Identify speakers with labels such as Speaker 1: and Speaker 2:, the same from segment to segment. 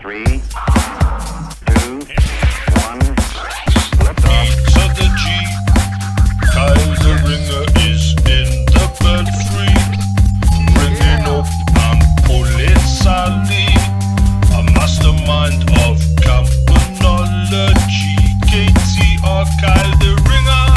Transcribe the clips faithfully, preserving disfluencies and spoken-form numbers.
Speaker 1: Three, two, one, lift off.
Speaker 2: Peter the G, Kyle the Ringer is in the belfry, ringing up and Polizali, a mastermind of campanology. K T R Kyle the Ringer.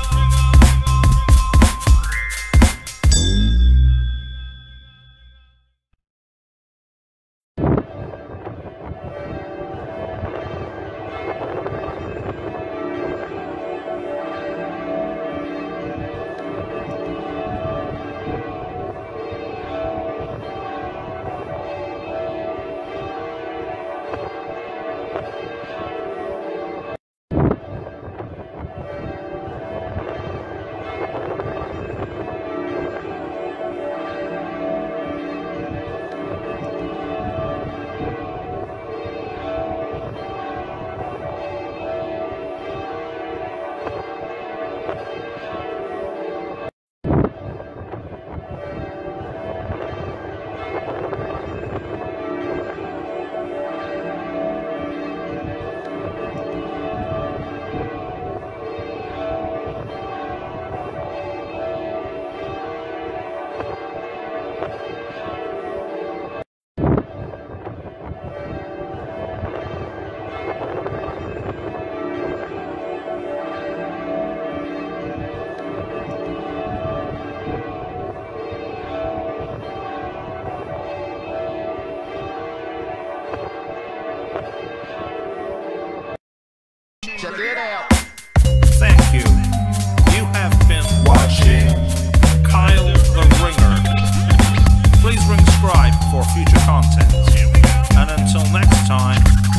Speaker 3: Check it out.
Speaker 4: Thank you. You have been watching Kyle the Ringer. Please ring subscribe for future content. And until next time,